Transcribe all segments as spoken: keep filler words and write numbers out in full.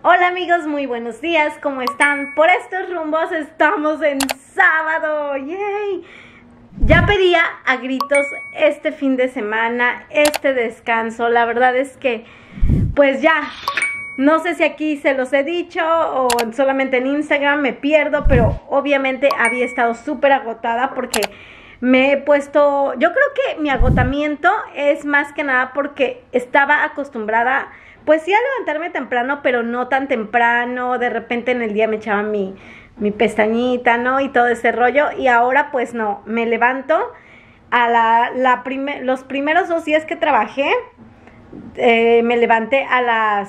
Hola amigos, muy buenos días, ¿cómo están? Por estos rumbos estamos en sábado, ¡yay! Ya pedía a gritos este fin de semana, este descanso. La verdad es que, pues ya, no sé si aquí se los he dicho o solamente en Instagram, me pierdo, pero obviamente había estado súper agotada porque me he puesto, yo creo que mi agotamiento es más que nada porque estaba acostumbrada, pues sí, a levantarme temprano, pero no tan temprano. De repente en el día me echaba mi, mi pestañita, ¿no? Y todo ese rollo. Y ahora pues no, me levanto a la, la prime, los primeros dos días que trabajé, eh, me levanté a las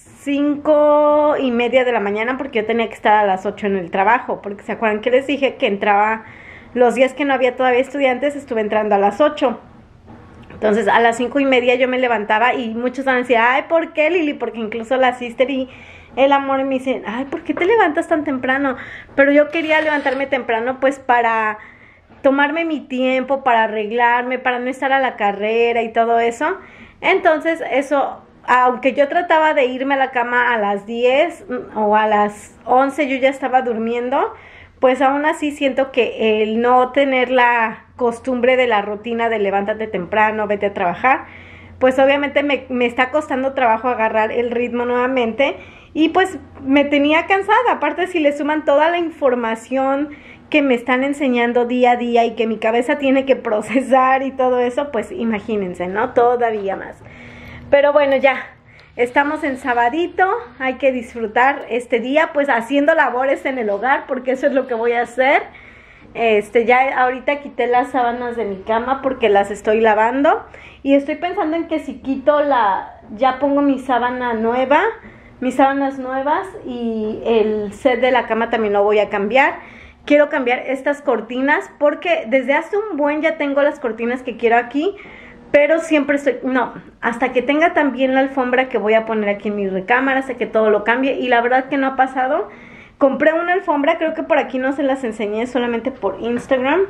cinco y media de la mañana porque yo tenía que estar a las ocho en el trabajo. Porque se acuerdan que les dije que entraba, los días que no había todavía estudiantes, estuve entrando a las ocho. Entonces a las cinco y media yo me levantaba y muchos van a decir, ay, ¿por qué, Lili? Porque incluso la sister y el amor me dicen, ay, ¿por qué te levantas tan temprano? Pero yo quería levantarme temprano pues para tomarme mi tiempo, para arreglarme, para no estar a la carrera y todo eso. Entonces eso, aunque yo trataba de irme a la cama a las diez o a las once, yo ya estaba durmiendo, pues aún así siento que el no tener la costumbre de la rutina de levántate temprano, vete a trabajar, pues obviamente me, me está costando trabajo agarrar el ritmo nuevamente y pues me tenía cansada. Aparte, si le suman toda la información que me están enseñando día a día y que mi cabeza tiene que procesar y todo eso, pues imagínense, ¿no? Todavía más. Pero bueno, ya estamos en sabadito, hay que disfrutar este día pues haciendo labores en el hogar, porque eso es lo que voy a hacer. Este, ya ahorita quité las sábanas de mi cama porque las estoy lavando y estoy pensando en que si quito la, ya pongo mi sábana nueva, mis sábanas nuevas y el set de la cama también lo voy a cambiar. Quiero cambiar estas cortinas porque desde hace un buen ya tengo las cortinas que quiero aquí, pero siempre estoy, no, hasta que tenga también la alfombra que voy a poner aquí en mi recámara, hasta que todo lo cambie, y la verdad que no ha pasado. Compré una alfombra, creo que por aquí no se las enseñé, solamente por Instagram,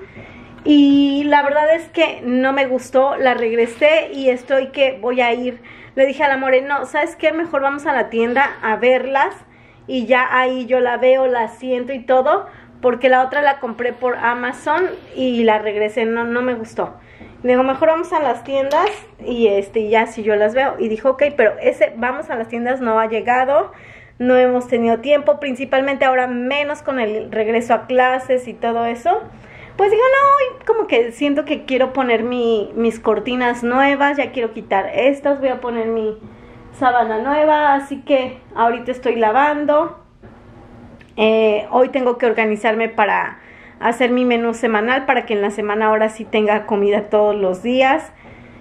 y la verdad es que no me gustó, la regresé y estoy que voy a ir. Le dije a la More, no, ¿sabes qué? Mejor vamos a la tienda a verlas y ya ahí yo la veo, la siento y todo, porque la otra la compré por Amazon y la regresé, no, no me gustó. Le digo, mejor vamos a las tiendas y este ya si yo las veo. Y dijo, ok, pero ese vamos a las tiendas no ha llegado, no hemos tenido tiempo, principalmente ahora menos con el regreso a clases y todo eso. Pues digo, no, y como que siento que quiero poner mi, mis cortinas nuevas, ya quiero quitar estas, voy a poner mi sábana nueva, así que ahorita estoy lavando. Eh, hoy tengo que organizarme para hacer mi menú semanal para que en la semana ahora sí tenga comida todos los días.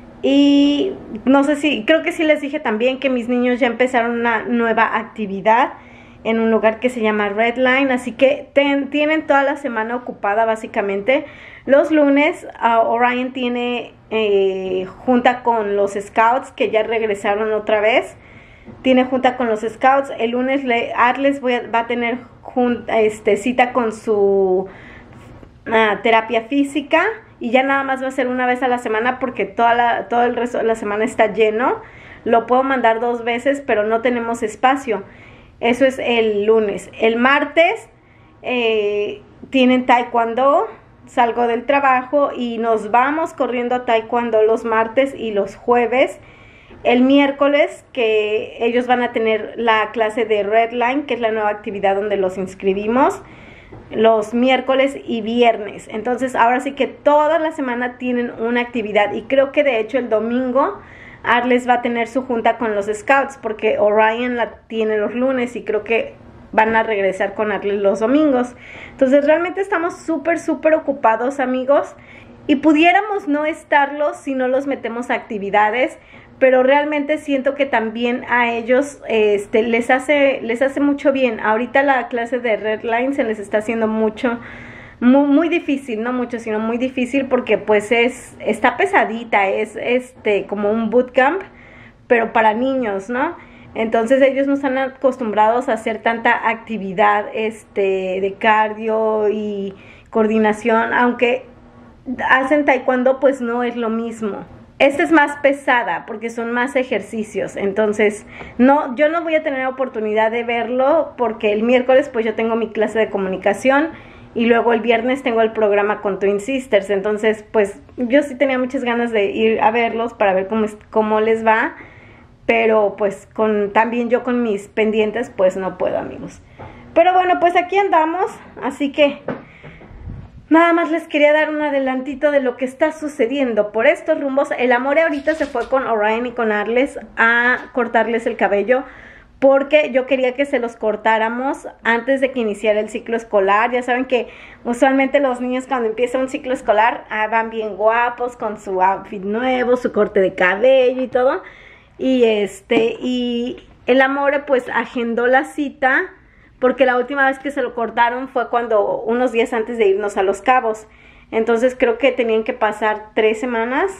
Y no sé si, creo que sí les dije también que mis niños ya empezaron una nueva actividad en un lugar que se llama Redline, así que ten, tienen toda la semana ocupada básicamente. Los lunes uh, Orion tiene eh, junta con los Scouts, que ya regresaron otra vez. Tiene junta con los Scouts. El lunes le, Arles voy a, va a tener junta, este, cita con su uh, terapia física. Y ya nada más va a ser una vez a la semana porque toda la, todo el resto de la semana está lleno. Lo puedo mandar dos veces, pero no tenemos espacio. Eso es el lunes. El martes eh, tienen taekwondo. Salgo del trabajo y nos vamos corriendo a taekwondo los martes y los jueves. El miércoles que ellos van a tener la clase de Redline, que es la nueva actividad donde los inscribimos, los miércoles y viernes. Entonces ahora sí que toda la semana tienen una actividad, y creo que de hecho el domingo Arles va a tener su junta con los Scouts porque Orion la tiene los lunes y creo que van a regresar con Arles los domingos. Entonces realmente estamos súper súper ocupados, amigos, y pudiéramos no estarlos si no los metemos a actividades, pero realmente siento que también a ellos este, les hace les hace mucho bien. Ahorita la clase de Redline se les está haciendo mucho, muy, muy difícil, no mucho, sino muy difícil porque pues es, está pesadita, es este como un bootcamp, pero para niños, ¿no? Entonces ellos no están acostumbrados a hacer tanta actividad este, de cardio y coordinación, aunque hacen taekwondo, pues no es lo mismo. Esta es más pesada porque son más ejercicios, entonces no, yo no voy a tener oportunidad de verlo porque el miércoles pues yo tengo mi clase de comunicación y luego el viernes tengo el programa con Twin Sisters, entonces pues yo sí tenía muchas ganas de ir a verlos para ver cómo, cómo les va, pero pues con también yo con mis pendientes pues no puedo, amigos. Pero bueno, pues aquí andamos, así que nada más les quería dar un adelantito de lo que está sucediendo por estos rumbos. El Amore ahorita se fue con Orion y con Arles a cortarles el cabello porque yo quería que se los cortáramos antes de que iniciara el ciclo escolar. Ya saben que usualmente los niños cuando empieza un ciclo escolar ah, van bien guapos con su outfit nuevo, su corte de cabello y todo. Y este, y el Amore pues agendó la cita porque la última vez que se lo cortaron fue cuando, unos días antes de irnos a Los Cabos. Entonces creo que tenían que pasar tres semanas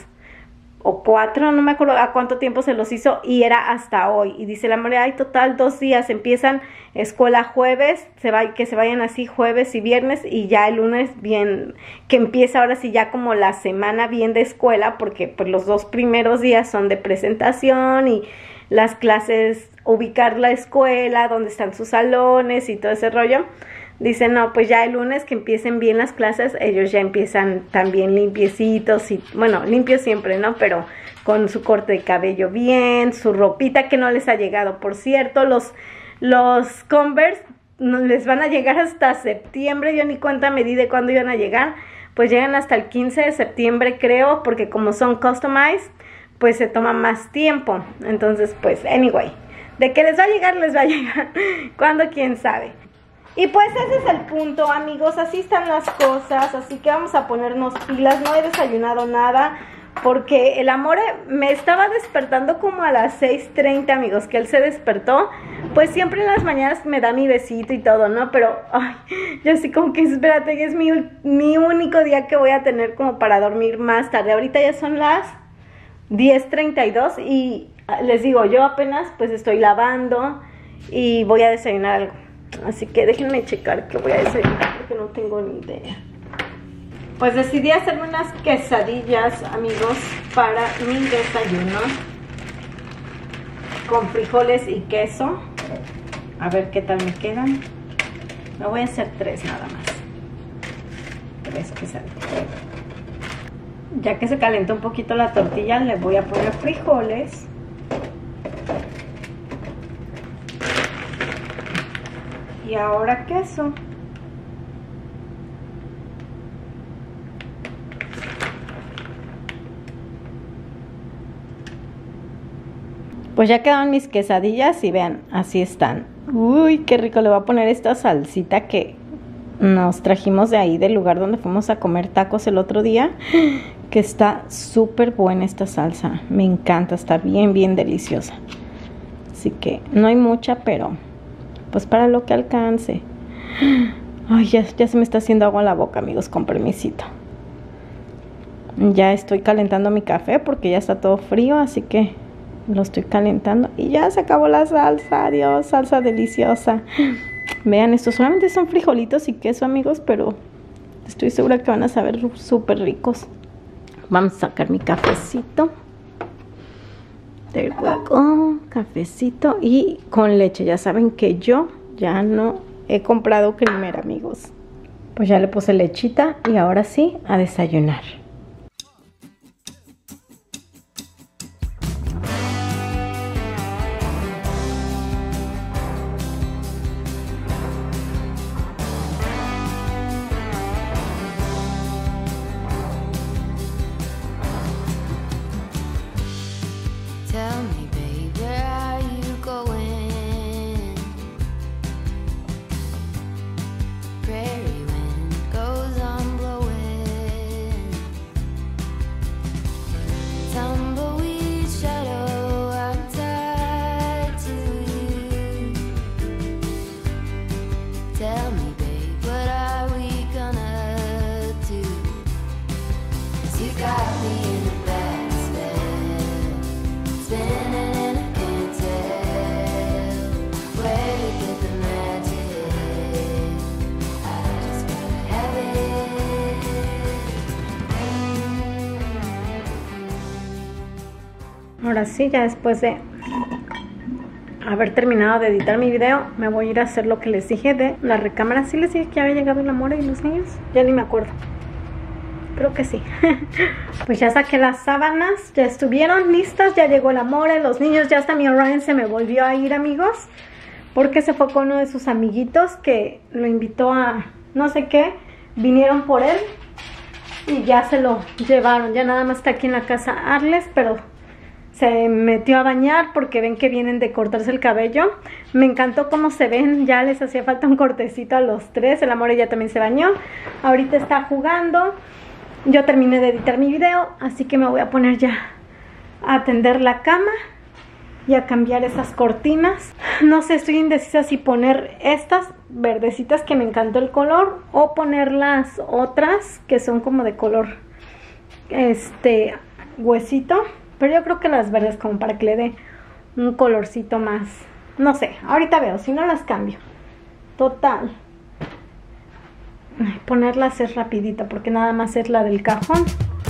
o cuatro, no me acuerdo a cuánto tiempo se los hizo, y era hasta hoy. Y dice la Amore, ay, total, dos días, empiezan escuela jueves, se va, que se vayan así jueves y viernes, y ya el lunes bien, que empieza ahora sí ya como la semana bien de escuela, porque pues los dos primeros días son de presentación y las clases, ubicar la escuela, donde están sus salones y todo ese rollo. Dicen, no, pues ya el lunes que empiecen bien las clases, ellos ya empiezan también limpiecitos y, bueno, limpios siempre, ¿no? Pero con su corte de cabello bien, su ropita que no les ha llegado. Por cierto, los, los Converse no les van a llegar hasta septiembre, yo ni cuenta me di de cuándo iban a llegar, pues llegan hasta el quince de septiembre creo, porque como son customized, pues se toma más tiempo. Entonces, pues, anyway, de que les va a llegar, les va a llegar. ¿Cuándo? ¿Quién sabe? Y pues ese es el punto, amigos, así están las cosas, así que vamos a ponernos pilas. No he desayunado nada porque el Amore me estaba despertando como a las seis treinta, amigos, que él se despertó. Pues siempre en las mañanas me da mi besito y todo, ¿no? Pero, ay, yo así como que espérate, es mi, mi único día que voy a tener como para dormir más tarde. Ahorita ya son las diez treinta y dos y les digo, yo apenas pues estoy lavando y voy a desayunar algo. Así que déjenme checar qué voy a desayunar porque no tengo ni idea. Pues decidí hacerme unas quesadillas, amigos, para mi desayuno. Con frijoles y queso. A ver qué tal me quedan. Me voy a hacer tres nada más. Tres quesadillas. Ya que se calentó un poquito la tortilla, le voy a poner frijoles. Y ahora queso. Pues ya quedaron mis quesadillas y vean, así están. Uy, qué rico. Le voy a poner esta salsita que nos trajimos de ahí, del lugar donde fuimos a comer tacos el otro día. Que está súper buena esta salsa. Me encanta, está bien, bien deliciosa. Así que no hay mucha, pero pues para lo que alcance. Ay, ya, ya se me está haciendo agua en la boca, amigos, con permisito. Ya estoy calentando mi café porque ya está todo frío, así que lo estoy calentando. Y ya se acabó la salsa, adiós, salsa deliciosa. Vean, estos solamente son frijolitos y queso, amigos, pero estoy segura que van a saber súper ricos. Vamos a sacar mi cafecito. There we go, cafecito y con leche. Ya saben que yo ya no he comprado creamer, amigos. Pues ya le puse lechita y ahora sí, a desayunar. Tell me, babe, where are you going? Prairie wind goes on blowing. ahora sí, ya después de haber terminado de editar mi video, me voy a ir a hacer lo que les dije de la recámara. ¿Sí les dije que había llegado el amor y los niños? Ya ni me acuerdo. Creo que sí. Pues ya saqué las sábanas, ya estuvieron listas, ya llegó el amor, los niños, ya hasta mi Orion se me volvió a ir, amigos, porque se fue con uno de sus amiguitos que lo invitó a no sé qué, vinieron por él y ya se lo llevaron. Ya nada más está aquí en la casa Arles, pero se metió a bañar porque ven que vienen de cortarse el cabello. Me encantó cómo se ven, ya les hacía falta un cortecito a los tres. El amor ya también se bañó, ahorita está jugando. Yo terminé de editar mi video, así que me voy a poner ya a atender la cama y a cambiar esas cortinas. No sé, estoy indecisa si poner estas verdecitas que me encantó el color o poner las otras que son como de color este huesito, pero yo creo que las verdes como para que le dé un colorcito más. No sé, ahorita veo, si no las cambio. Total, ponerlas es rapidito porque nada más es la del cajón.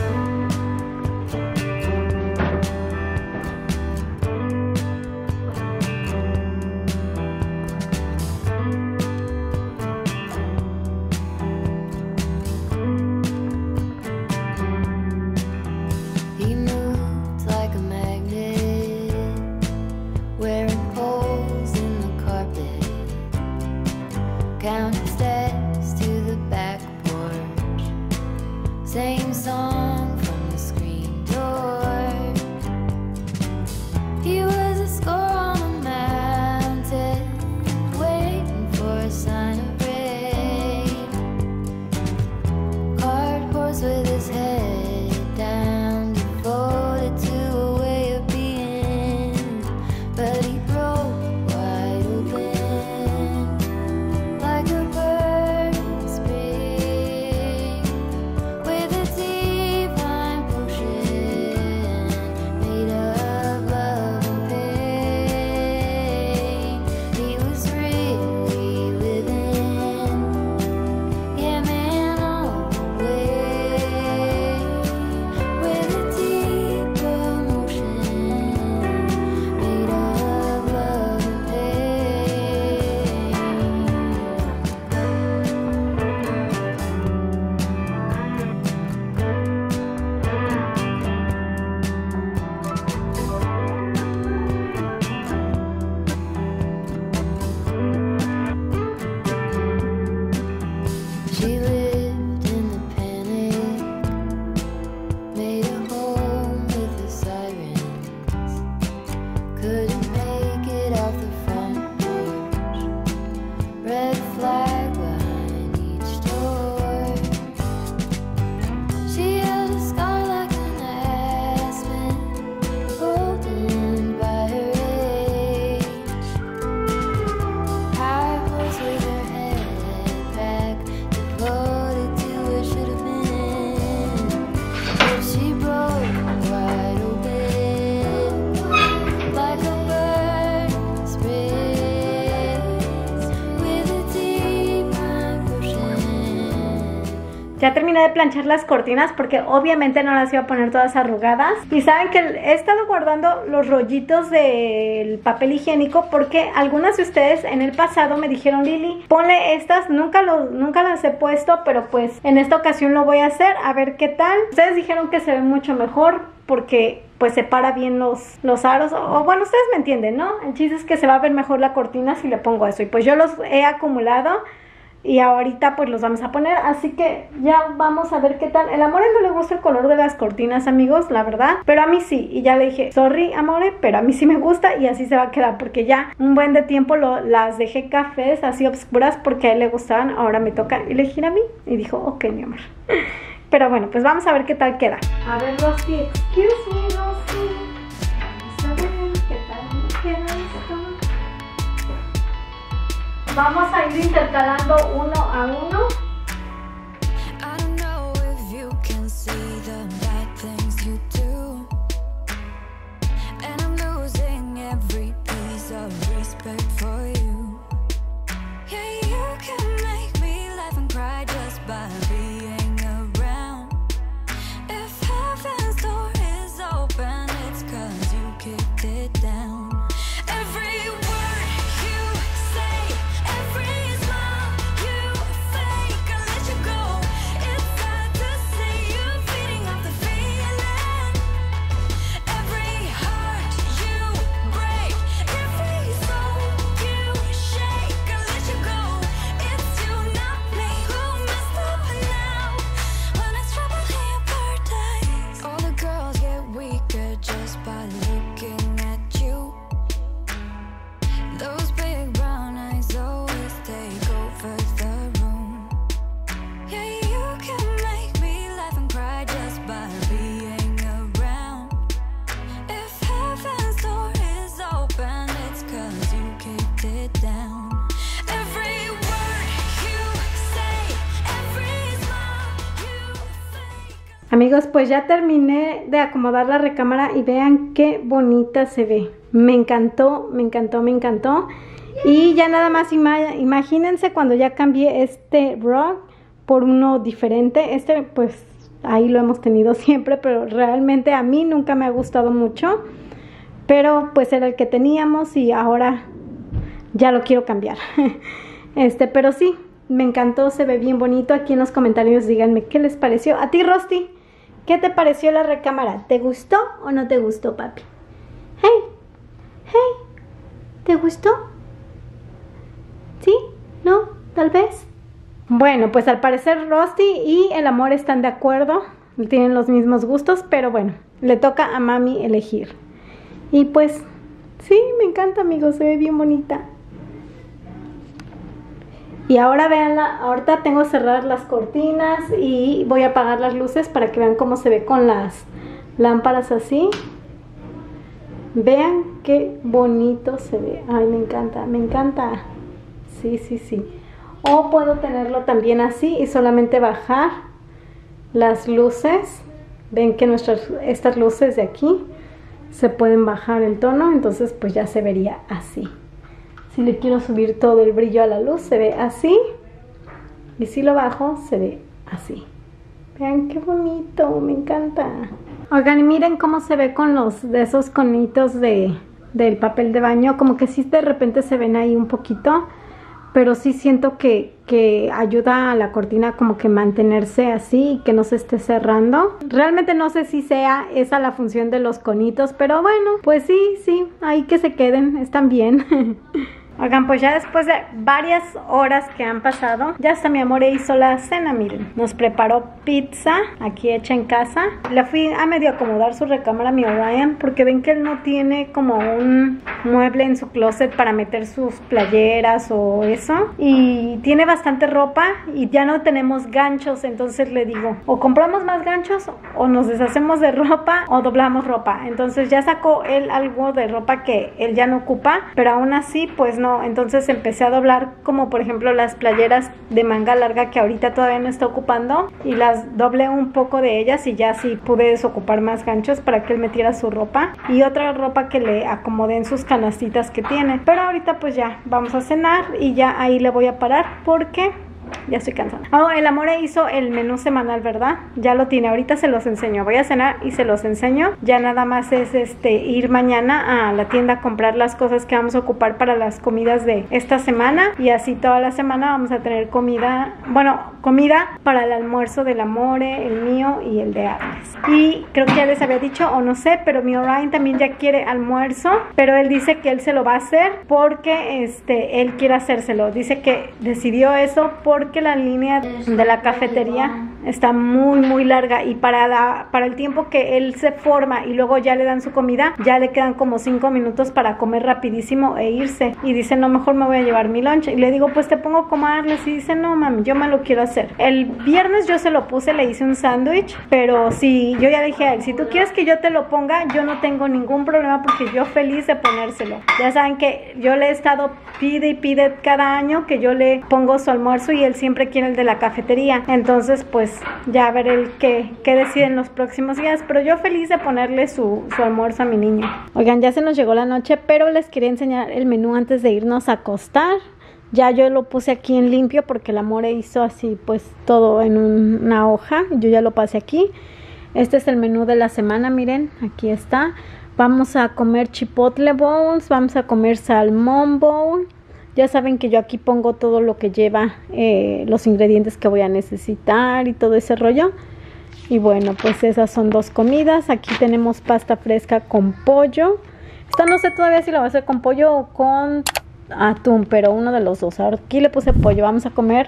Same song from the screen door. He was a score on a mountain, waiting for a sign of rain. Card horse with his head down, devoted to a way of being. But he broke wide open, like a bird in spring. She lived in the panic, made a home with the sirens, couldn't make it off the front porch, red flag behind each door. She had a scar like an aspen, golden by her age, high horse with her head back, devoted to what should have been. But she broke wide open, like a bird in space, with a deep ocean. Ya terminé de planchar las cortinas porque obviamente no las iba a poner todas arrugadas. Y saben que he estado guardando los rollitos del papel higiénico porque algunas de ustedes en el pasado me dijeron: Lili, ponle estas. Nunca, lo, nunca las he puesto, pero pues en esta ocasión lo voy a hacer, a ver qué tal. Ustedes dijeron que se ve mucho mejor porque pues separa bien los, los aros, o, o bueno, ustedes me entienden, ¿no? El chiste es que se va a ver mejor la cortina si le pongo eso. Y pues yo los he acumulado y ahorita pues los vamos a poner, así que ya vamos a ver qué tal. El Amore no le gusta el color de las cortinas, amigos, la verdad, pero a mí sí, y ya le dije, sorry Amore, pero a mí sí me gusta y así se va a quedar, porque ya un buen de tiempo lo, las dejé cafés así oscuras porque a él le gustaban, ahora me toca elegir a mí, y dijo, ok mi amor. Pero bueno, pues vamos a ver qué tal queda. A ver, Rosy, excuse me, Rosy, vamos a ver qué tal queda esto. Vamos a ir intercalando uno a uno. I don't know if you can see the bad things you do, and I'm losing every piece of respect for you. Yeah, you can make me laugh and cry just by being around. If heaven's door is open, it's 'cause you can. Amigos, pues ya terminé de acomodar la recámara y vean qué bonita se ve. Me encantó, me encantó, me encantó. Y ya nada más ima- imagínense cuando ya cambié este rug por uno diferente. Este pues ahí lo hemos tenido siempre, pero realmente a mí nunca me ha gustado mucho. Pero pues era el que teníamos y ahora ya lo quiero cambiar. Este, pero sí, me encantó, se ve bien bonito. Aquí en los comentarios díganme qué les pareció. A ti, Rosti, ¿qué te pareció la recámara? ¿Te gustó o no te gustó, papi? Hey, hey, ¿te gustó? ¿Sí? ¿No? ¿Tal vez? Bueno, pues al parecer Rosti y el amor están de acuerdo. Tienen los mismos gustos, pero bueno, le toca a mami elegir. Y pues, sí, me encanta, amigos, se ve bien bonita. Y ahora veanla, ahorita tengo cerradas las cortinas y voy a apagar las luces para que vean cómo se ve con las lámparas así. Vean qué bonito se ve. Ay, me encanta, me encanta. Sí, sí, sí. O puedo tenerlo también así y solamente bajar las luces. Ven que nuestras, estas luces de aquí se pueden bajar el tono, entonces pues ya se vería así. Si le quiero subir todo el brillo a la luz, se ve así. Y si lo bajo, se ve así. Vean qué bonito, me encanta. Oigan, y miren cómo se ve con los de esos conitos de, del papel de baño. Como que sí de repente se ven ahí un poquito. Pero sí siento que, que ayuda a la cortina como que mantenerse así y que no se esté cerrando. Realmente no sé si sea esa la función de los conitos, pero bueno, pues sí, sí, ahí que se queden, están bien. Oigan, pues ya después de varias horas que han pasado, ya hasta mi amor hizo la cena, miren. Nos preparó pizza, aquí hecha en casa. Le fui a medio acomodar su recámara a mi Orion, porque ven que él no tiene como un mueble en su closet para meter sus playeras o eso. Y tiene bastante ropa y ya no tenemos ganchos, entonces le digo, o compramos más ganchos, o nos deshacemos de ropa, o doblamos ropa. Entonces ya sacó él algo de ropa que él ya no ocupa, pero aún así, pues no. Entonces empecé a doblar como por ejemplo las playeras de manga larga que ahorita todavía no está ocupando y las doblé un poco de ellas y ya sí pude desocupar más ganchos para que él metiera su ropa y otra ropa que le acomodé en sus canastitas que tiene. Pero ahorita pues ya vamos a cenar y ya ahí le voy a parar porque ya estoy cansada. Oh, el amor hizo el menú semanal, ¿verdad? Ya lo tiene, ahorita se los enseño. Voy a cenar y se los enseño. Ya nada más es este ir mañana a la tienda a comprar las cosas que vamos a ocupar para las comidas de esta semana. Y así toda la semana vamos a tener comida, bueno, comida para el almuerzo del Amore, el mío y el de Agnes. Y creo que ya les había dicho, o no sé, pero mi Orion también ya quiere almuerzo, pero él dice que él se lo va a hacer porque este, él quiere hacérselo. Dice que decidió eso por porque la línea de la cafetería está muy muy larga y para la para el tiempo que él se forma y luego ya le dan su comida, ya le quedan como cinco minutos para comer rapidísimo e irse. Y dice, no, mejor me voy a llevar mi lunch. Y le digo, pues te pongo a comerles. Y dice, no mami, yo me lo quiero hacer. El viernes yo se lo puse, le hice un sándwich, pero si yo ya dije a él, si tú quieres que yo te lo ponga, yo no tengo ningún problema porque yo feliz de ponérselo. Ya saben que yo le he estado pide y pide cada año que yo le pongo su almuerzo y él siempre quiere el de la cafetería. Entonces pues ya a ver el que, que decide en los próximos días, pero yo feliz de ponerle su, su almuerzo a mi niño. Oigan, ya se nos llegó la noche, pero les quería enseñar el menú antes de irnos a acostar. Ya yo lo puse aquí en limpio porque el amor hizo así pues todo en un, una hoja. Yo ya lo pasé aquí. Este es el menú de la semana, miren, aquí está. Vamos a comer chipotle bowls, vamos a comer salmón bowl. Ya saben que yo aquí pongo todo lo que lleva, eh, los ingredientes que voy a necesitar y todo ese rollo. Y bueno, pues esas son dos comidas. Aquí tenemos pasta fresca con pollo. Esta no sé todavía si la voy a hacer con pollo o con atún, pero uno de los dos. Ahora aquí le puse pollo. Vamos a comer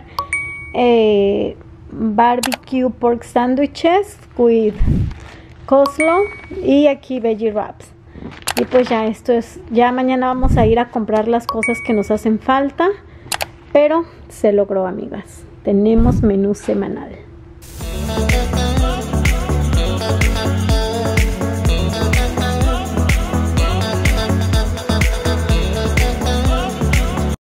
eh, barbecue pork sandwiches with coleslaw y aquí veggie wraps. Y pues ya esto es, ya mañana vamos a ir a comprar las cosas que nos hacen falta, pero se logró, amigas. Tenemos menú semanal.